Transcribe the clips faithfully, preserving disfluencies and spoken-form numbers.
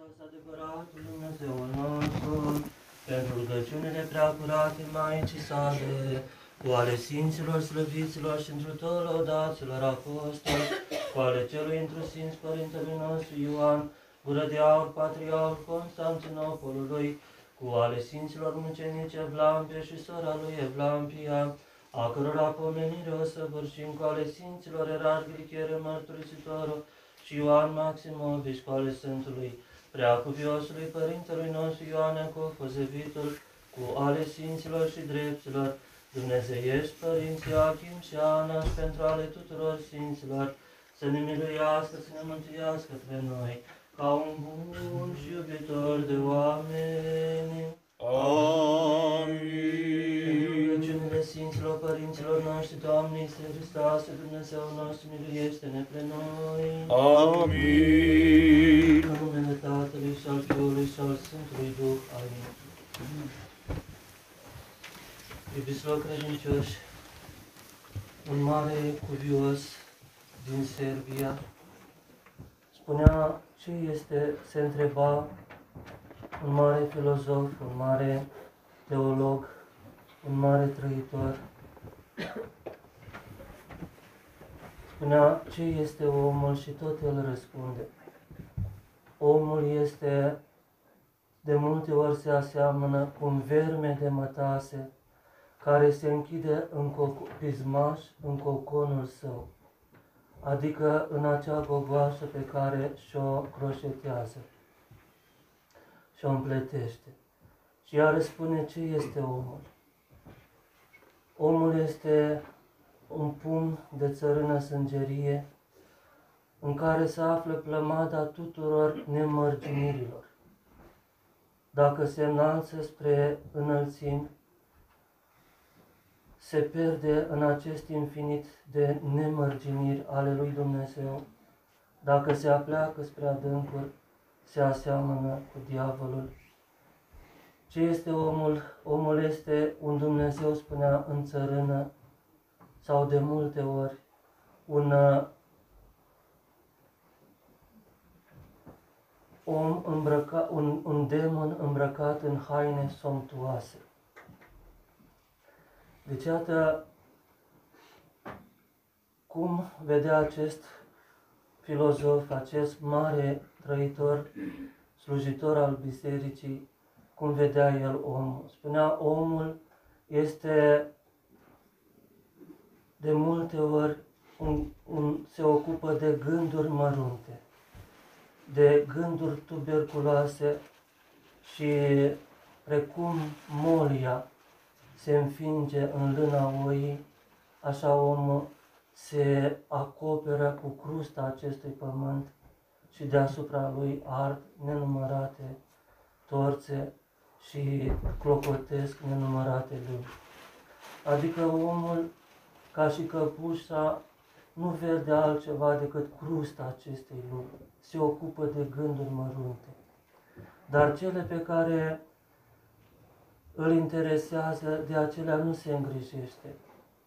Hristos, adevăratul Dumnezeul nostru, pentru rugăciunile preacurate Maicii sale, cu ale Sfinților slăviților și întru tot lăudaților apostoli, cu ale celui întru Sfinț Părintelui nostru Ioan, gură de aur, patriarh Constantinopolului, cu ale Sfinților mucenici Evlampie și sora lui Evlampia, a cărora pomenire o săvârșim, cu ale Sfinților erarhi Glichere Mărturisitorul și Ioan Maximovici, cu ale Sfântului Preacuviosului Părintelui nostru Ioan Ecofozevitul, cu ale Sfinților și Drepților, Dumnezeiești Părinții Achim și Ana, și pentru ale tuturor Sfinților, să ne miluiască, să ne mântuiască pe noi, ca un bun și iubitor de oameni. Amin. Rugăciunile Sfinților Părinților noștri, Doamne Iisuse Hristoase, Dumnezeu nostru, miluiește-ne pe noi. Amin. În numele Tatălui și al Fiului și al Sfântului Duh. Amin. Iubiților credincioși, un mare cuvios din Serbia spunea ce este, se întreba un mare filozof, un mare teolog, un mare trăitor. Spunea ce este omul și tot el răspunde. Omul este, de multe ori se aseamănă cu un verme de mătase care se închide în pismaș în coconul său, adică în acea gogoașă pe care și-o croșetează și-o împletește. Și ea răspune ce este omul. Omul este un pumn de țărână sângerie în care se află plămada tuturor nemărginirilor. Dacă se înalță spre înălțimi, se pierde în acest infinit de nemărginiri ale lui Dumnezeu. Dacă se apleacă spre adâncuri, se aseamănă cu diavolul. Ce este omul? Omul este un Dumnezeu, spunea, în țărână, sau de multe ori un om îmbrăcat, un, un demon îmbrăcat în haine somptuoase. Deci, iată cum vedea acest filozof, acest mare trăitor, slujitor al bisericii, cum vedea el omul. Spunea, omul este de multe ori un, un, se ocupă de gânduri mărunte, de gânduri tuberculoase și precum molia se înfinge în lâna oii, așa omul se acoperă cu crusta acestui pământ și deasupra lui ard nenumărate torțe și clocotesc nenumărate lumi. Adică omul, ca și căpușa, nu vede altceva decât crusta acestei lumi. Se ocupă de gânduri mărunte. Dar cele pe care îl interesează, de acelea nu se îngrijește.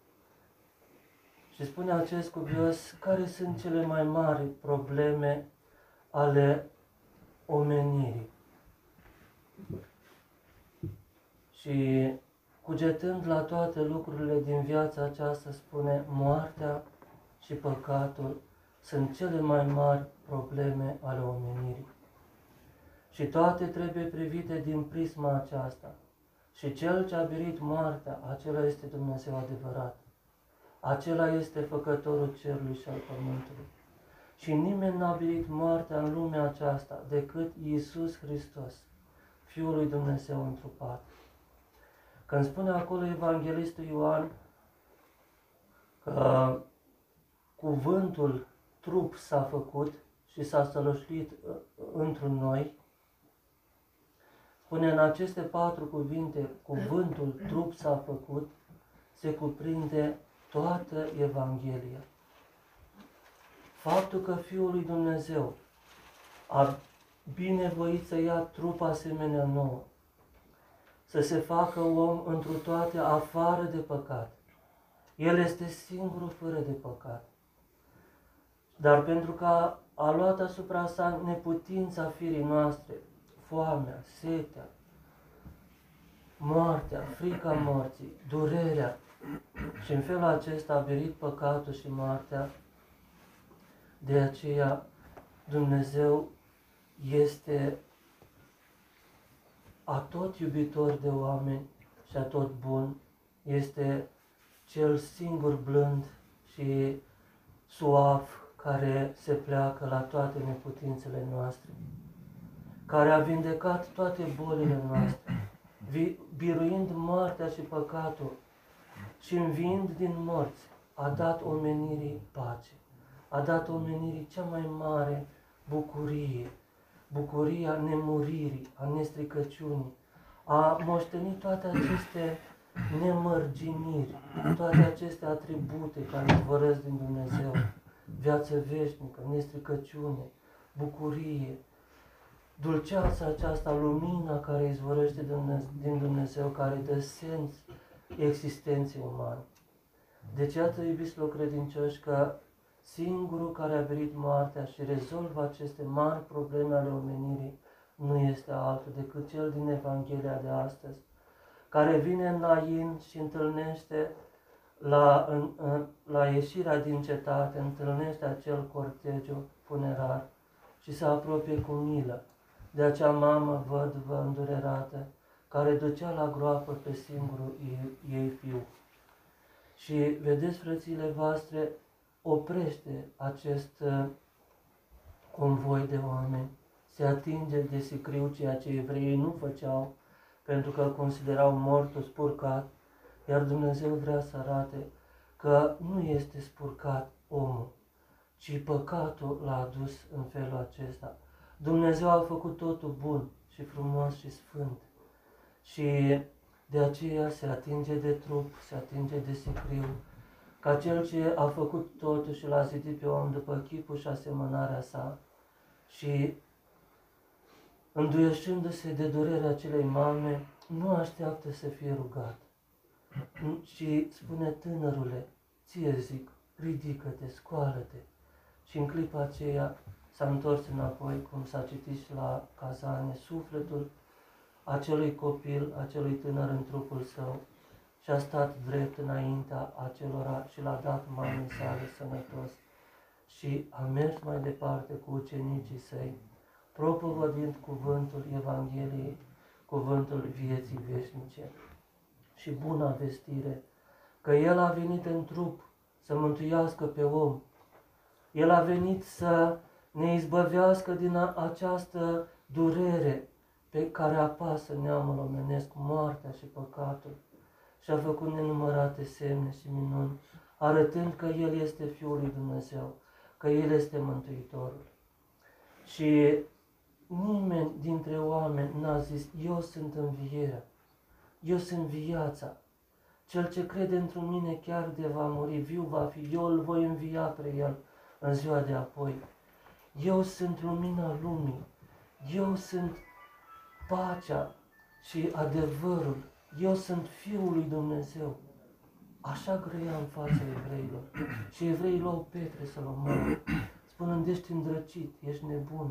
Și spune acest cuvios, care sunt cele mai mari probleme ale omenirii. Și cugetând la toate lucrurile din viața aceasta, spune, moartea și păcatul sunt cele mai mari probleme ale omenirii. Și toate trebuie privite din prisma aceasta. Și cel ce a biruit moartea, acela este Dumnezeu adevărat. Acela este făcătorul cerului și al pământului. Și nimeni n-a biruit moartea în lumea aceasta decât Iisus Hristos, Fiul lui Dumnezeu întrupat. Când spune acolo evanghelistul Ioan că cuvântul trup s-a făcut și s-a sălășluit într-un noi, spune în aceste patru cuvinte, cuvântul trup s-a făcut, se cuprinde toată Evanghelia. Faptul că Fiul lui Dumnezeu a binevoit să ia trup asemenea nouă, să se facă om întru toate afară de păcat. El este singurul fără de păcat. Dar pentru ca a luat asupra sa neputința firii noastre, foamea, setea, moartea, frica morții, durerea. Și în felul acesta a biruit păcatul și moartea. De aceea Dumnezeu este atot iubitor de oameni și atot bun, este cel singur blând și suav care se pleacă la toate neputințele noastre, care a vindecat toate bolile noastre, biruind moartea și păcatul și înviind din morți, a dat omenirii pace, a dat omenirii cea mai mare bucurie, bucuria nemuririi, a nestricăciunii, a moștenit toate aceste nemărginiri, toate aceste atribute care izvorăsc din Dumnezeu, viață veșnică, nestricăciune, bucurie, dulceața aceasta, lumina care izvorăște din Dumnezeu, care dă sens existenței umane. Deci, iată, iubiți credincioși, că singurul care a biruit moartea și rezolvă aceste mari probleme ale omenirii nu este altul decât cel din Evanghelia de astăzi, care vine în Nain și întâlnește la, în, în, la ieșirea din cetate, întâlnește acel cortegiu funerar și se apropie cu milă de acea mamă văduvă îndurerată care ducea la groapă pe singurul ei, ei fiu. Și vedeți, frățile voastre, oprește acest uh, convoi de oameni, se atinge de sicriu, ceea ce evreii nu făceau, pentru că îl considerau mortul spurcat, iar Dumnezeu vrea să arate că nu este spurcat omul, ci păcatul l-a adus în felul acesta. Dumnezeu a făcut totul bun și frumos și sfânt și de aceea se atinge de trup, se atinge de sicriu, ca cel ce a făcut totul și l-a zidit pe om după chipul și asemănarea sa și înduieșându-se de durerea acelei mame, nu așteaptă să fie rugat, ci spune: tânărule, ție zic, ridică-te, scoală-te. Și în clipa aceea s-a întors înapoi, cum s-a citit și la Cazanie, sufletul acelui copil, acelui tânăr în trupul său și a stat drept înaintea acelora și l-a dat mamei sale sănătos și a mers mai departe cu ucenicii săi, propovădind cuvântul Evangheliei, cuvântul vieții veșnice și buna vestire, că El a venit în trup să mântuiască pe om. El a venit să ne izbăvească din această durere pe care apasă neamul omenesc, moartea și păcatul, și a făcut nenumărate semne și minuni, arătând că El este Fiul lui Dumnezeu, că El este Mântuitorul. Și nimeni dintre oameni n-a zis: eu sunt învierea, eu sunt viața, cel ce crede într mine chiar de va muri, viu va fi, eu îl voi învia pe el în ziua de apoi. Eu sunt lumina lumii, eu sunt pacea și adevărul, eu sunt Fiul lui Dumnezeu. Așa grăia în fața evreilor. Și evreii luau pietre să-l omoare, spunând: ești îndrăcit, ești nebun.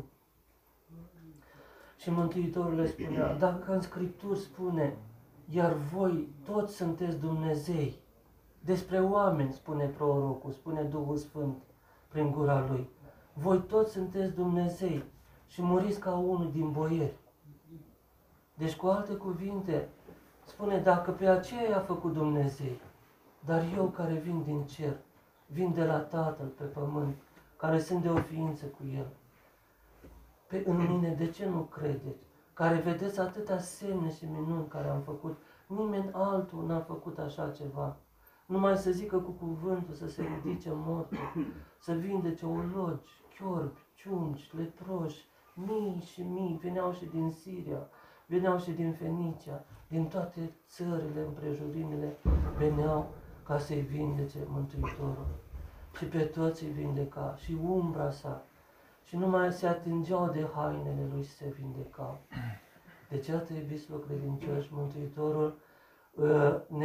Și Mântuitorul le spunea: dacă în Scripturi spune: iar voi toți sunteți Dumnezei, despre oameni spune prorocul, spune Duhul Sfânt prin gura lui, voi toți sunteți Dumnezei și muriți ca unul din boieri. Deci, cu alte cuvinte, spune: dacă pe aceea i-a făcut Dumnezei, dar eu care vin din cer, vin de la Tatăl pe pământ, care sunt de o ființă cu El, pe, în mine de ce nu credeți? Care vedeți atâtea semne și minuni care am făcut, nimeni altul n-a făcut așa ceva. Numai să zică cu cuvântul, să se ridice mortul, să vindece ologi, chiorbi, ciungi, leproși, mii și mii, veneau și din Siria, veneau și din Fenicia, din toate țările, împrejurimile, veneau ca să-i vindece Mântuitorul. Și pe toți îi vindeca, și umbra sa, și numai se atingeau de hainele lui și se vindecau. Deci, iată, iubiți-vă credincioși, Mântuitorul uh, ne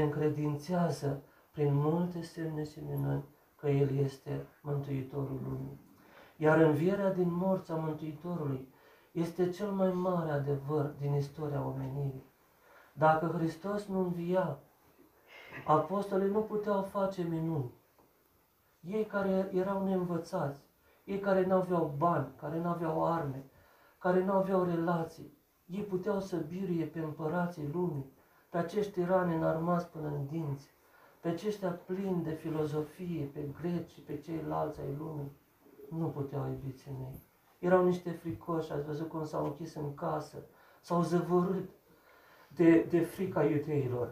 încredințează prin multe semne și minuni că El este Mântuitorul lumii. Iar învierea din morți a Mântuitorului este cel mai mare adevăr din istoria omenirii. Dacă Hristos nu învia, apostolii nu puteau face minuni. Ei care erau neînvățați, ei care nu aveau bani, care nu aveau arme, care nu aveau relații, ei puteau să biruie pe împărații lumii, pe acești tirani înarmați până în dinți, pe aceștia plini de filozofie, pe greci și pe ceilalți ai lumii. Nu puteau, iubiții mei. Erau niște fricoși, ați văzut cum s-au închis în casă, s-au zăvorât de, de frica iudeilor.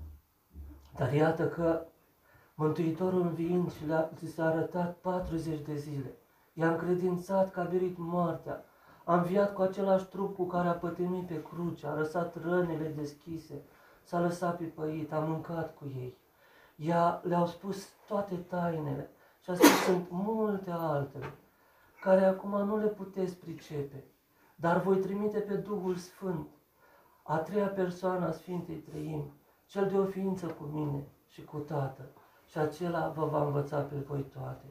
Dar iată că Mântuitorul înviind și le-a, s-a arătat patruzeci de zile, i-a încredințat că a biruit moartea, a înviat cu același trup cu care a pătimit pe cruce, a lăsat rănile deschise, s-a lăsat pipăit, a mâncat cu ei. Ea le-au spus toate tainele și a spus sunt multe altele, care acum nu le puteți pricepe, dar voi trimite pe Duhul Sfânt, a treia persoană a Sfintei Treimi, cel de o ființă cu mine și cu Tatăl, și acela vă va învăța pe voi toate.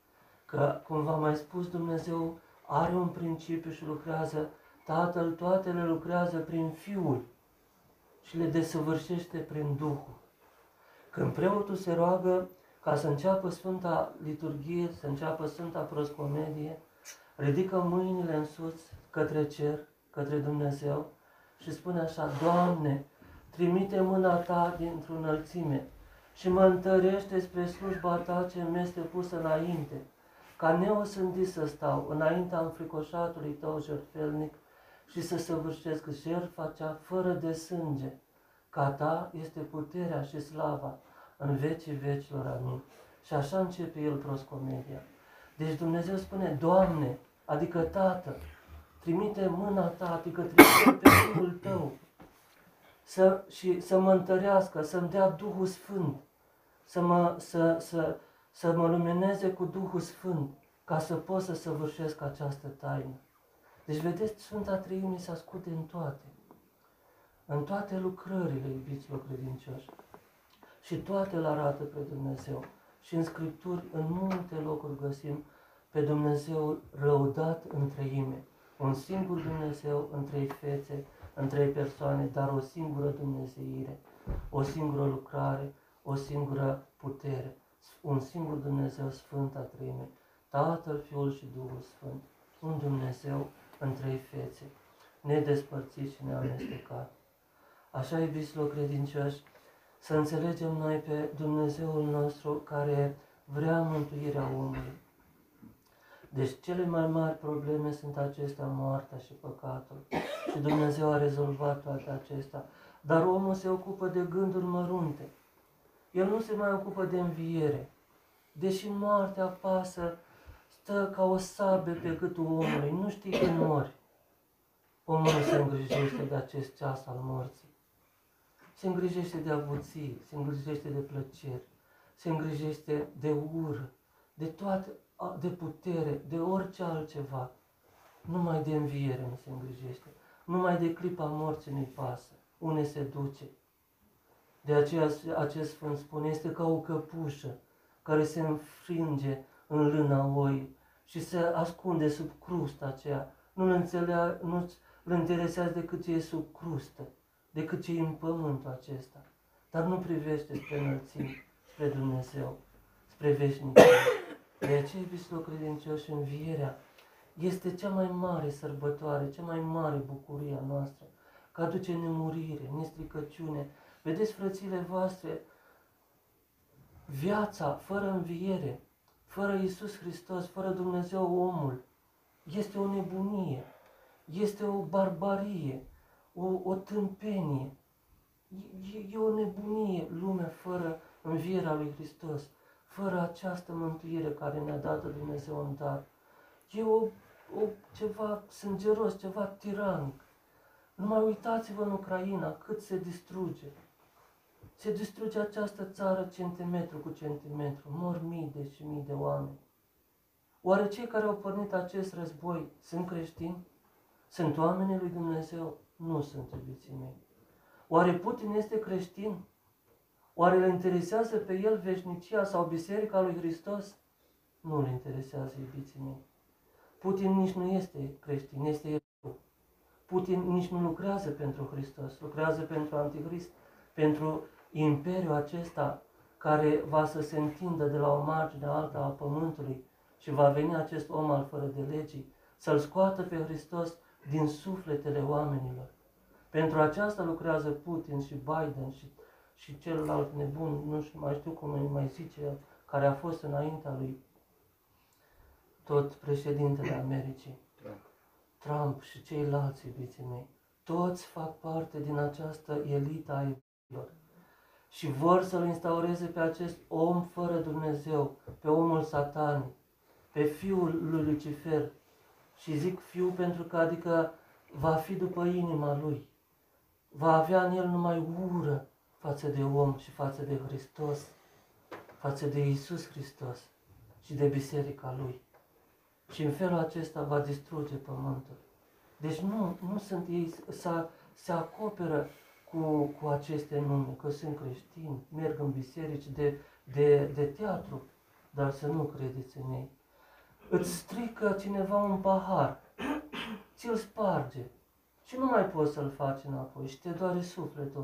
Că, cum v-am mai spus, Dumnezeu are un principiu și lucrează, Tatăl toate le lucrează prin Fiul și le desăvârșește prin Duhul. Când preotul se roagă ca să înceapă Sfânta Liturghie, să înceapă Sfânta Proscomedie, ridică mâinile în sus către cer, către Dumnezeu și spune așa: Doamne, trimite mâna Ta dintr-o înălțime și mă întărește spre slujba Ta ce mi este pusă înainte, ca neosândit să stau înaintea înfricoșatului Tău jertfelnic și să săvârșesc jertfa cea fără de sânge, ca Ta este puterea și slava în vecii vecilor. Amin. Și așa începe el proscomedia. Deci Dumnezeu spune: Doamne, adică Tată, trimite mâna Ta, adică trimite pe Fiul Tău să, și să mă întărească, să-mi dea Duhul Sfânt, să mă, să, să, să mă lumineze cu Duhul Sfânt, ca să pot să săvârșesc această taină. Deci, vedeți, Sfânta Treime se ascunde în toate, în toate lucrările, iubiților credincioși. Și toate îl arată pe Dumnezeu. Și în Scripturi, în multe locuri găsim pe Dumnezeu lăudat în treime. Un singur Dumnezeu în trei fețe, în trei persoane, dar o singură dumnezeire, o singură lucrare, o singură putere. Un singur Dumnezeu, Sfânta Treime, Tatăl, Fiul și Duhul Sfânt. Un Dumnezeu în trei fețe, nedespărțit și neamestecat. Așa, iubiților credincioși, să înțelegem noi pe Dumnezeul nostru care vrea mântuirea omului. Deci cele mai mari probleme sunt acestea, moartea și păcatul. Și Dumnezeu a rezolvat toate acestea. Dar omul se ocupă de gânduri mărunte. El nu se mai ocupă de înviere. Deși moartea apasă, stă ca o sabie pe gâtul omului. Nu știi când mori. Omul nu se îngrijește de acest ceas al morții. Se îngrijește de avuții, se îngrijește de plăceri, se îngrijește de ură, de toate, de putere, de orice altceva. Numai de înviere nu se îngrijește. Numai de clipa morții nu-i pasă. Unde se duce. De aceea acest Sfânt spune, este ca o căpușă care se înfrânge în lâna oi și se ascunde sub crusta aceea. Nu-l înțelea, nu-l interesează decât ce e sub crustă, decât ce e în pământul acesta. Dar nu privește spre înălțimi, spre Dumnezeu, spre veșnicie. De aceea, iubiților credincioși, învierea este cea mai mare sărbătoare, cea mai mare bucurie a noastră, că aduce nemurire, nestricăciune. Vedeți, frățile voastre, viața fără înviere, fără Iisus Hristos, fără Dumnezeu omul, este o nebunie, este o barbarie, o, o tâmpenie. E, e o nebunie lumea fără învierea lui Hristos, fără această mântuire care ne-a dat Dumnezeu în dar. E o, o, ceva sângeros, ceva tiranic. Numai uitați-vă în Ucraina cât se distruge. Se distruge această țară centimetru cu centimetru, mor mii de și mii de oameni. Oare cei care au pornit acest război sunt creștini? Sunt oamenii lui Dumnezeu? Nu sunt, iubiții mei. Oare Putin este creștin? Oare le interesează pe el veșnicia sau Biserica lui Hristos? Nu le interesează, iubiții mei. Putin nici nu este creștin, este evreu. Putin nici nu lucrează pentru Hristos, lucrează pentru Antichrist, pentru imperiul acesta care va să se întindă de la o margine alta a pământului și va veni acest om al fără de legii să-L scoată pe Hristos din sufletele oamenilor. Pentru aceasta lucrează Putin și Biden și, și celălalt nebun, nu știu, mai știu cum îi mai zice, care a fost înaintea lui tot președintele Americii, Trump. Trump și ceilalți, iubiții mei. Toți fac parte din această elită a evreilor și vor să-L instaureze pe acest om fără Dumnezeu, pe omul satanic, pe fiul lui Lucifer. Și zic fiu pentru că adică va fi după inima lui. Va avea în el numai ură față de om și față de Hristos, față de Iisus Hristos și de biserica lui. Și în felul acesta va distruge pământul. Deci nu, nu sunt ei, să, se acoperă cu, cu aceste nume, că sunt creștini, merg în biserici de, de, de teatru, dar să nu credeți în ei. Îți strică cineva un pahar, ți-l sparge și nu mai poți să-l faci înapoi și te doare sufletul.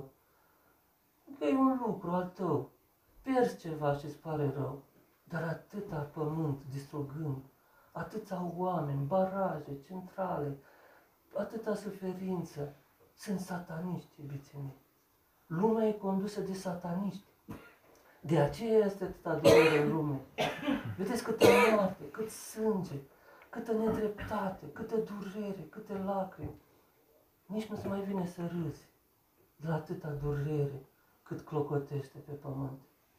Că e un lucru al tău, pierzi ceva și îți pare rău, dar atâta pământ distrugând, atâția oameni, baraje, centrale, atâta suferință, sunt sataniști, iubiții mei. Lumea e condusă de sataniști. De aceea este atâta durere în lume. Vedeți câtă moarte, cât sânge, câtă nedreptate, câtă durere, câte lacrimi. Nici nu-ți mai vine să râzi de la atâta durere cât clocotește pe pământ.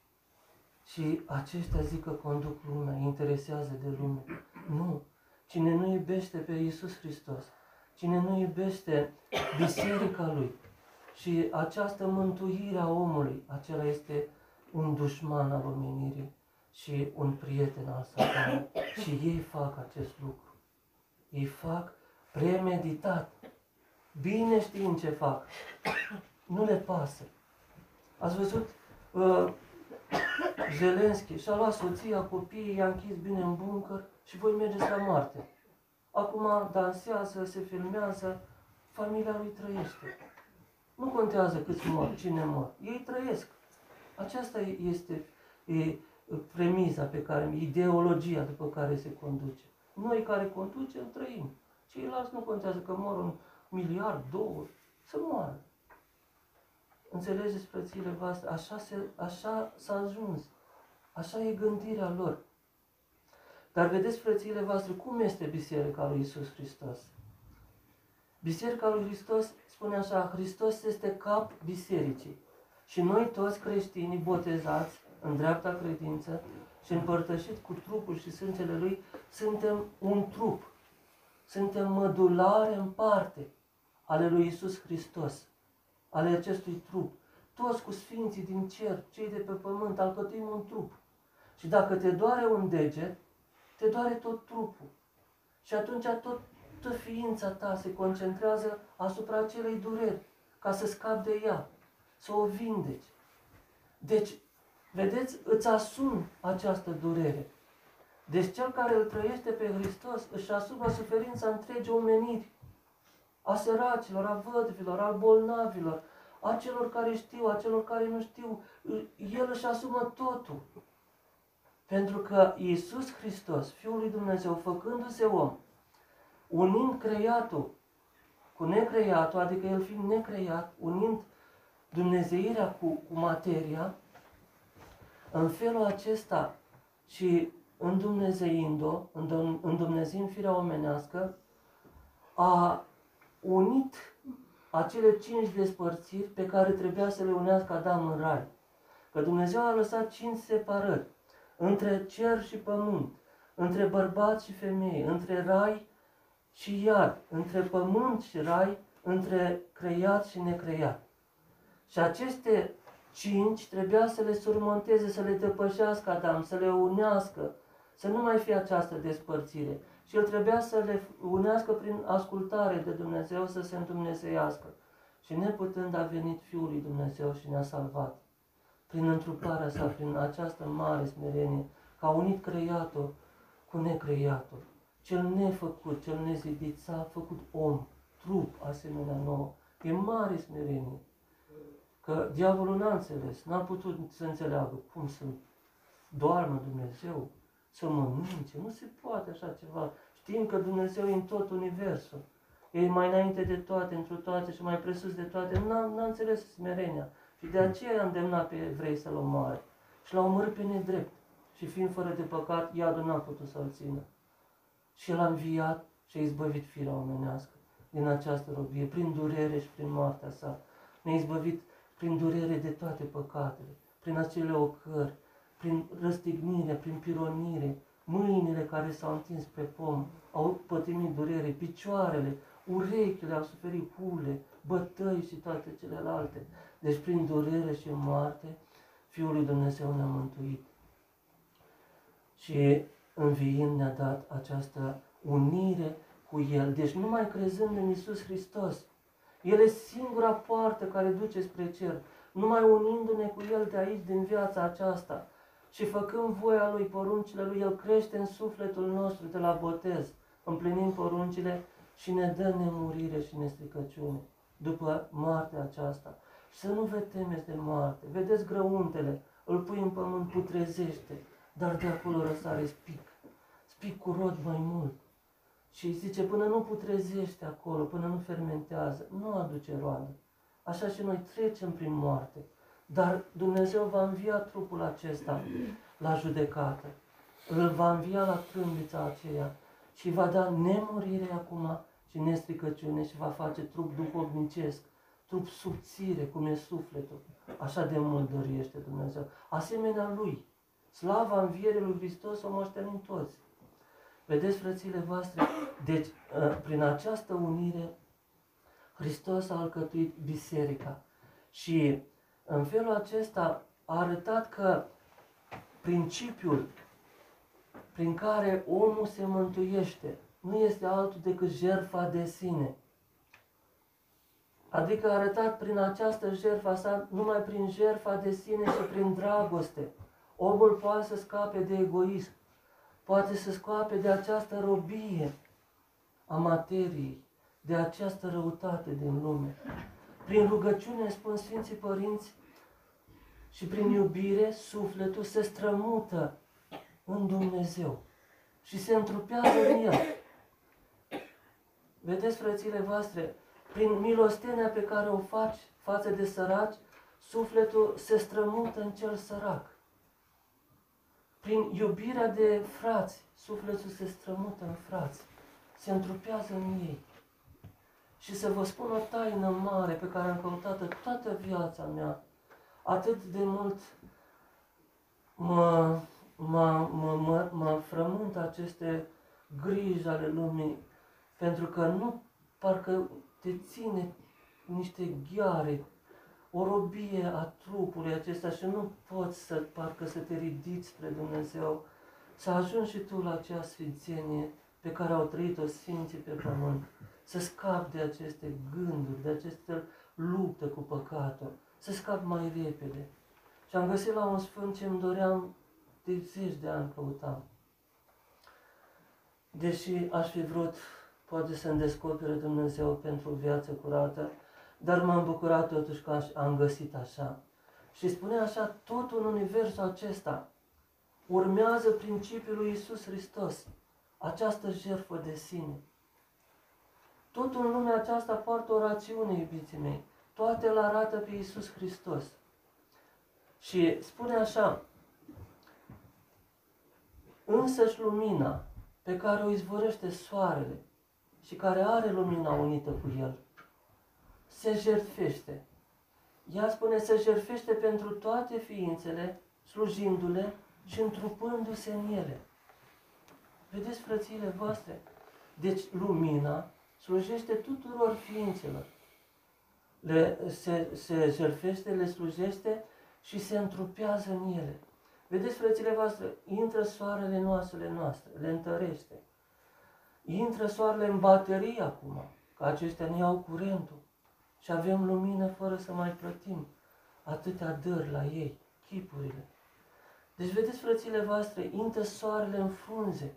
Și aceștia zic că conduc lumea, interesează de lume. Nu. Cine nu iubește pe Iisus Hristos, cine nu iubește biserica Lui și această mântuire a omului, acela este un dușman al omenirii și un prieten al satanei. Și ei fac acest lucru. Ei fac premeditat, bine știind ce fac. Nu le pasă. Ați văzut? Uh, Zelenski și-a luat soția, copiii, i-a închis bine în buncăr și voi mergeți la moarte. Acum dansează, se filmează, familia lui trăiește. Nu contează câți mor, cine mor. Ei trăiesc. Aceasta este e, premiza pe care, ideologia după care se conduce. Noi care conducem, trăim. Ceilalți nu contează că mor un miliard, două, să moară. Înțelegeți, frățiile voastre? Așa, se, așa s-a ajuns. Așa e gândirea lor. Dar vedeți, frățiile voastre, cum este Biserica lui Iisus Hristos? Biserica lui Hristos spune așa, Hristos este cap bisericii. Și noi toți creștinii botezați în dreapta credință și împărtășiți cu trupul și sângele Lui, suntem un trup. Suntem mădulare în parte ale lui Iisus Hristos, ale acestui trup. Toți cu sfinții din cer, cei de pe pământ, alcătuim un trup. Și dacă te doare un deget, te doare tot trupul. Și atunci tot, tot ființa ta se concentrează asupra acelei dureri, ca să scapi de ea, să o vindeci. Deci, vedeți, îți asumi această durere. Deci cel care îl trăiește pe Hristos își asumă suferința întregii omeniri, a săracilor, a vădvilor, a bolnavilor, a celor care știu, a celor care nu știu. El își asumă totul. Pentru că Iisus Hristos, Fiul lui Dumnezeu, făcându-se om, unind creatul cu necreatul, adică El fiind necreat, unind dumnezeirea cu, cu materia, în felul acesta și îndumnezeind-o, îndumnezeind firea omenească, a unit acele cinci despărțiri pe care trebuia să le unească Adam în rai. Că Dumnezeu a lăsat cinci separări între cer și pământ, între bărbați și femei, între rai și iad, între pământ și rai, între creat și necreat. Și aceste cinci trebuia să le surmonteze, să le depășească Adam, să le unească, să nu mai fie această despărțire. Și el trebuia să le unească prin ascultare de Dumnezeu, să se îndumnezeiască. Și neputând a venit Fiul lui Dumnezeu și ne-a salvat. Prin întruparea sa, prin această mare smerenie, că a unit creatul cu necreatul. cel nefăcut, cel nezidit s-a făcut om, trup asemenea nouă. E mare smerenie. Că diavolul n-a înțeles, n-a putut să înțeleagă cum să doarmă Dumnezeu, să mănânce. Nu se poate așa ceva. Știm că Dumnezeu e în tot universul. E mai înainte de toate, într toate și mai presus de toate. N-a, n-a înțeles smerenia. Și de aceea i-a îndemnat pe evrei să-l omoare. Și l-a omorât pe nedrept. Și fiind fără de păcat, iadul n-a putut să-l țină. Și el a înviat și a izbăvit firea omenească din această robie, prin durere și prin moartea sa. Ne-a izbăvit prin durere de toate păcatele, prin acele ocări, prin răstignire, prin pironire, mâinile care s-au întins pe pom, au pătimit durere, picioarele, urechile au suferit hule, bătăi și toate celelalte. Deci prin durere și moarte, Fiul lui Dumnezeu ne-a mântuit. Și înviind ne-a dat această unire cu El. Deci numai crezând în Iisus Hristos, El e singura poartă care duce spre cer. Numai unindu-ne cu El de aici, din viața aceasta, și făcând voia Lui, poruncile Lui, El crește în sufletul nostru de la botez, împlinind poruncile și ne dă nemurire și nestricăciune după moartea aceasta. Și să nu vă temeți de moarte. Vedeți grăuntele, îl pui în pământ, putrezește, dar de acolo răsare spic. Spic cu rod mai mult. Și zice, până nu putrezește acolo, până nu fermentează, nu aduce roadă. Așa și noi trecem prin moarte. Dar Dumnezeu va învia trupul acesta la judecată. Îl va învia la trâmbița aceea și va da nemurire acum și nestricăciune și va face trup duhovnicesc, trup subțire, cum e sufletul. Așa de mult dorește Dumnezeu. Asemenea Lui, slava învierii lui Hristos o moștenim toți. Vedeți, frățile voastre, deci prin această unire Hristos a alcătuit biserica și în felul acesta a arătat că principiul prin care omul se mântuiește nu este altul decât jertfa de sine. Adică a arătat prin această jertfa sa, numai prin jertfa de sine și prin dragoste. Omul poate să scape de egoism, poate să scape de această robie a materiei, de această răutate din lume. Prin rugăciune, spun Sfinții Părinți, și prin iubire, sufletul se strămută în Dumnezeu și se întrupează în El. Vedeți, frățile voastre, prin milostenia pe care o faci față de săraci, sufletul se strămută în cel sărac. Prin iubirea de frați, sufletul se strămută în frați, se întrupează în ei. Și să vă spun o taină mare pe care am căutat-o toată viața mea, atât de mult mă, mă, mă, mă, mă frământă aceste griji ale lumii, pentru că nu parcă te ține niște gheare, o robie a trupului acesta și nu poți să, parcă să te ridici spre Dumnezeu, să ajungi și tu la acea sfințenie pe care au trăit-o Sfinții pe pământ, să scapi de aceste gânduri, de aceste lupte cu păcatul, să scap mai repede. Și am găsit la un sfânt ce îmi doream de zeci de ani căutam. Deși aș fi vrut, poate să-mi descopere Dumnezeu pentru viață curată, dar m-am bucurat totuși că am găsit așa. Și spune așa, totul în universul acesta urmează principiul lui Iisus Hristos, această jertfă de sine. Totul în lumea aceasta poartă o rațiune, iubiții mei. Toate îl arată pe Iisus Hristos. Și spune așa, însăși lumina pe care o izvorăște soarele și care are lumina unită cu el, se jertfește. Ea spune, se jertfește pentru toate ființele, slujindu-le și întrupându-se în ele. Vedeți, frățiile voastre? Deci lumina slujește tuturor ființelor. Le, se, se jertfește, le slujește și se întrupează în ele. Vedeți, frățile voastre, intră soarele în oasele noastre, le întărește. Intră soarele în baterii acum, că aceștia ne iau curentul și avem lumină fără să mai plătim atâtea dări la ei, chipurile. Deci, vedeți, frățile voastre, intră soarele în frunze,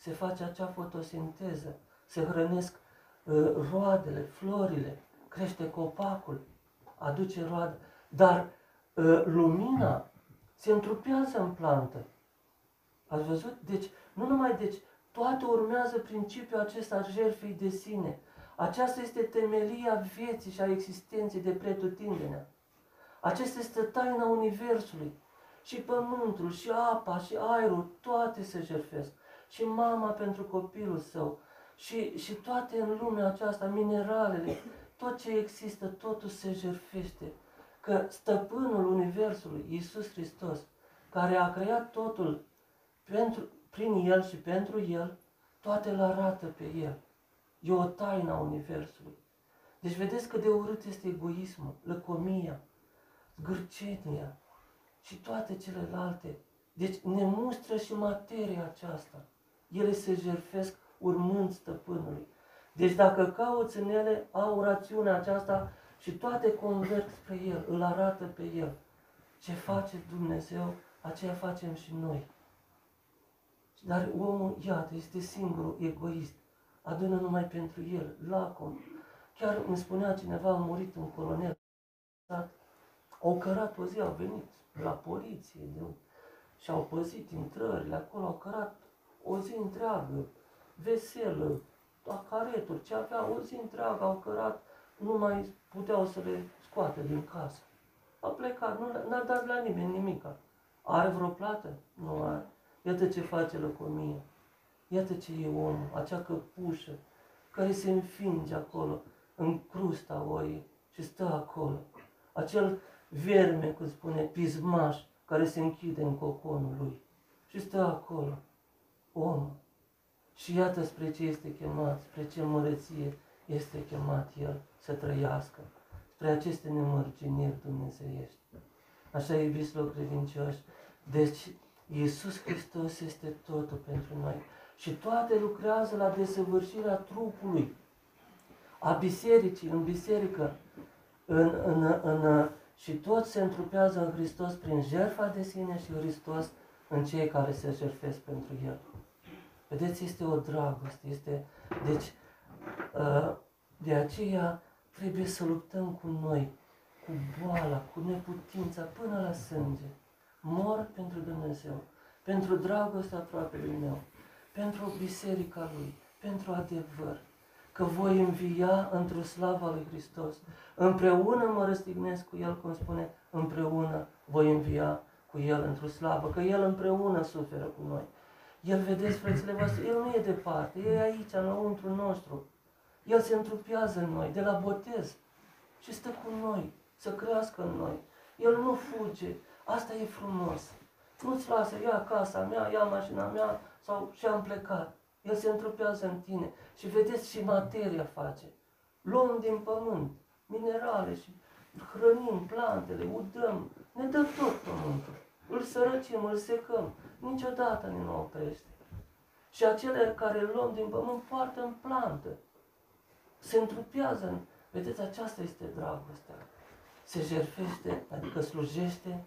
se face acea fotosinteză, se hrănesc uh, roadele, florile, crește copacul, aduce roade, dar uh, lumina se întrupează în plantă. Ați văzut? Deci, nu numai deci, toate urmează principiul acesta al jertfei de sine. Aceasta este temelia vieții și a existenței de pretutindenea. Aceasta este taina Universului. Și pământul, și apa, și aerul, toate se jertfesc. Și mama pentru copilul său. Și, și toate în lumea aceasta, mineralele, tot ce există, totul se jertfește. Că stăpânul Universului, Iisus Hristos, care a creat totul pentru, prin El și pentru El, toate îl arată pe El. E o taină a Universului. Deci vedeți cât de urât este egoismul, lăcomia, zgârcenia și toate celelalte. Deci ne mustră și materia aceasta. Ele se jertfesc urmând stăpânului. Deci dacă cauți în ele, au rațiunea aceasta și toate converg spre El, îl arată pe El. Ce face Dumnezeu, aceea facem și noi. Dar omul, iată, este singurul egoist. Adună numai pentru el, lacom. Chiar îmi spunea cineva, a murit un colonel. Au cărat o zi, au venit la poliție de, și au păzit intrările acolo, au cărat o zi întreagă, veselă, acareturi, ce avea o zi întreagă, au cărat, nu mai puteau să le scoată din casă. A plecat, nu n-a dat la nimeni nimica. Are vreo plată? Nu are. Iată ce face lăcomia. Iată ce e omul, acea căpușă care se înfinge acolo, în crusta oii și stă acolo. Acel verme, cum spune, pismaș, care se închide în coconul lui și stă acolo, omul. Și iată spre ce este chemat, spre ce măreție este chemat el să trăiască, spre aceste nemărginiri dumnezeiești. Așa, iubiților credincioși, deci Iisus Hristos este totul pentru noi. Și toate lucrează la desăvârșirea trupului, a bisericii, în biserică, în, în, în, și tot se întrupează în Hristos prin jertfa de sine și Hristos în cei care se jertfesc pentru El. Vedeți, este o dragoste, este, deci, de aceea trebuie să luptăm cu noi, cu boala, cu neputința, până la sânge. Mor pentru Dumnezeu, pentru dragostea aproapelui meu, pentru biserica Lui, pentru adevăr, că voi învia într-o slava lui Hristos. Împreună mă răstignesc cu El, cum spune, împreună voi învia cu El într-o slavă, că El împreună suferă cu noi. El, vedeți, frățile voastre, El nu e departe, El e aici, înăuntru nostru. El se întrupează în noi, de la botez, și stă cu noi, să crească în noi. El nu fuge, asta e frumos. Nu-ți lasă, ia casa mea, ia mașina mea, sau și-am plecat. El se întrupează în tine. Și vedeți, și materia face. Luăm din pământ minerale și hrănim plantele, udăm, ne dă tot pământul. Îl sărăcim, îl secăm, niciodată nu oprește. Și acele care îl luăm din pământ poartă în plantă. Se întrupează în... Vedeți, aceasta este dragostea. Se jertfește, adică slujește,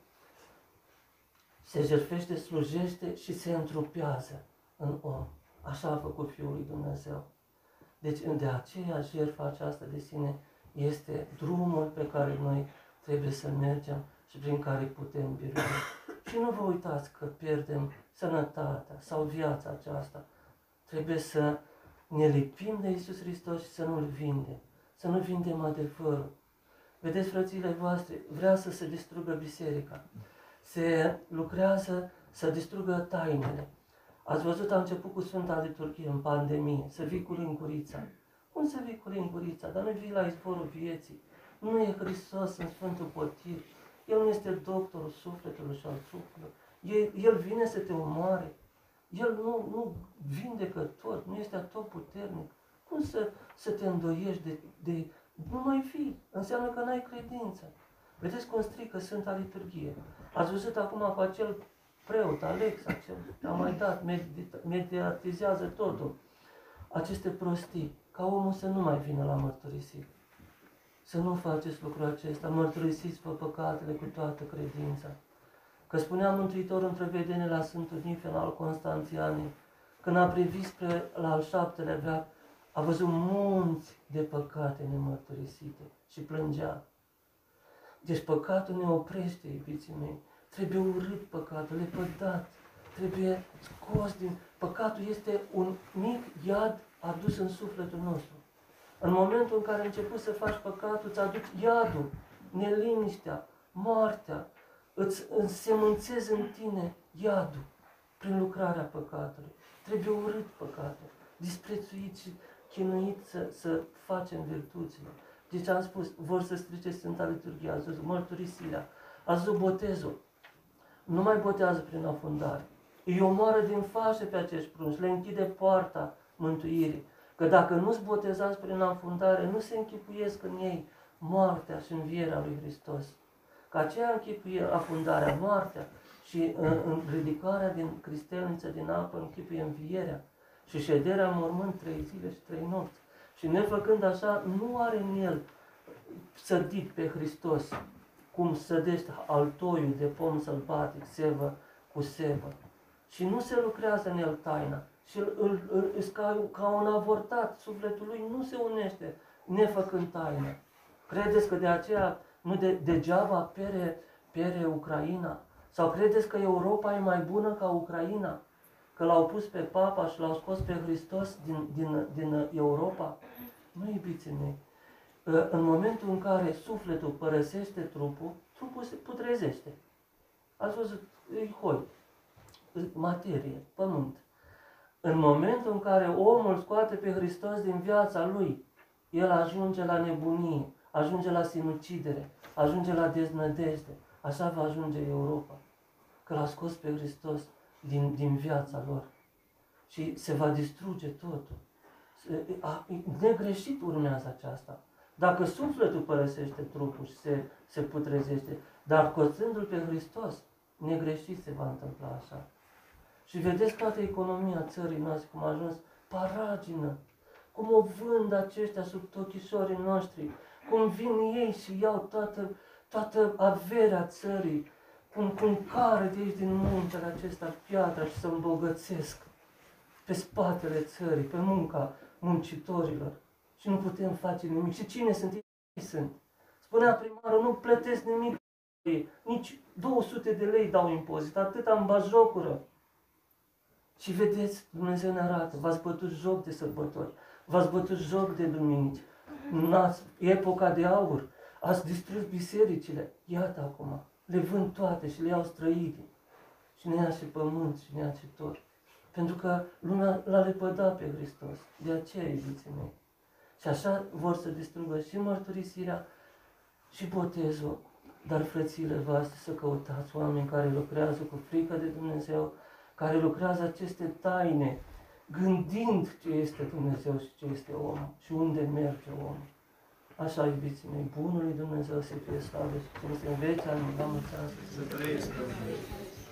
se jertfește, slujește și se întrupează în om. Așa a făcut Fiul lui Dumnezeu. Deci, de aceea, jertfa aceasta de sine este drumul pe care noi trebuie să mergem și prin care putem birui. Și nu vă uitați că pierdem sănătatea sau viața aceasta. Trebuie să ne lipim de Iisus Hristos și să nu-L vindem. Să nu vindem adevărul. Vedeți, frățile voastre, vrea să se distrugă biserica. Se lucrează să distrugă tainele. Ați văzut, a început cu Sfânta Liturghie în pandemie, să vii cu lingurița. Cum să vii cu lingurița? Dar nu vii la izvorul vieții. Nu e Hristos în Sfântul Potir. El nu este doctorul sufletului și al trupului. El, El vine să te omoare. El nu, nu vindecă tot, nu este atot puternic. Cum să, să te îndoiești de, de... Nu mai fii. Înseamnă că n-ai credință. Vedeți cum strică Sfânta Liturghie. Ați văzut acum cu acel preot, Alexa, ce a mai dat, mediatizează totul. Aceste prostii, ca omul să nu mai vină la mărturisit. Să nu faceți lucrul acesta, mărturisiți-vă păcatele cu toată credința. Că spunea Mântuitorul într-o vedenie la Sfântul Nifon al Constanțianei, când a privit spre la al șaptelea veac, a văzut munți de păcate nemărturisite și plângea. Deci păcatul ne oprește, iubiții mei. Trebuie urât păcatul, lepădat. Trebuie scos din... Păcatul este un mic iad adus în sufletul nostru. În momentul în care ai început să faci păcatul, îți aduci iadul, neliniștea, moartea. Îți însemânțezi în tine iadul prin lucrarea păcatului. Trebuie urât păcatul, disprețuit și chinuit să, să facem virtuțile. Deci am spus, vor să strice Sfânta Liturghie, ați văzut mărturisirea, ați văzut botezul. Nu mai botează prin afundare. Îi omoară din fașă pe acești prunci, le închide poarta mântuirii. Că dacă nu-ți botezați prin afundare, nu se închipuiesc în ei moartea și învierea lui Hristos. Că aceea închipuie afundarea, moartea și în, în ridicarea din cristelniță din apă închipuie învierea și șederea în mormânt trei zile și trei nopți. Și nefăcând așa, nu are în el sădit pe Hristos, cum sădește altoiul de pom sălbatic, sevă cu sevă. Și nu se lucrează în el taina. Și îl, îl, îl, ca, ca un avortat, sufletul lui nu se unește nefăcând taina. Credeți că de aceea nu de, degeaba pere, pere Ucraina? Sau credeți că Europa e mai bună ca Ucraina? Că l-au pus pe Papa și l-au scos pe Hristos din, din, din Europa? Nu, iubiții mei. În momentul în care sufletul părăsește trupul, trupul se putrezește. Ați văzut, e hoi, materie, pământ. În momentul în care omul scoate pe Hristos din viața lui, el ajunge la nebunie, ajunge la sinucidere, ajunge la deznădejde. Așa va ajunge Europa. Că l-a scos pe Hristos din, din viața lor. Și se va distruge totul. Negreșit urmează aceasta. Dacă sufletul părăsește trupul și se, se putrezește, dar costându-l pe Hristos, negreșit se va întâmpla așa. Și vedeți toată economia țării noastre, cum a ajuns paragină, cum o vând aceștia sub ochișorii noștri, cum vin ei și iau toată, toată averea țării, cum, cum care de aici din muntele acesta piatra și să îmbogățesc pe spatele țării, pe munca muncitorilor. Și nu putem face nimic. Și cine sunt ei? Sunt. Spunea primarul, nu plătesc nimic, nici două sute de lei dau impozit, atât am batjocură. Și vedeți, Dumnezeu ne arată, v-ați bătut joc de sărbători, v-ați bătut joc de duminici, n-ați epoca de aur, ați distrus bisericile. Iată acum, le vând toate și le iau străini. Și ne ia și pământ și ne ia și tot. Pentru că lumea l-a lepădat pe Hristos. De aceea, iubiții mei. Și așa vor să distrugă și mărturisirea și botezul. Dar, frățiile voastre, să căutați oameni care lucrează cu frică de Dumnezeu, care lucrează aceste taine, gândind ce este Dumnezeu și ce este om și unde merge omul. Așa, iubiții mei, bunului Dumnezeu să fie slavă și cinste în vecii ani, la mulți ani. Să trăiesc.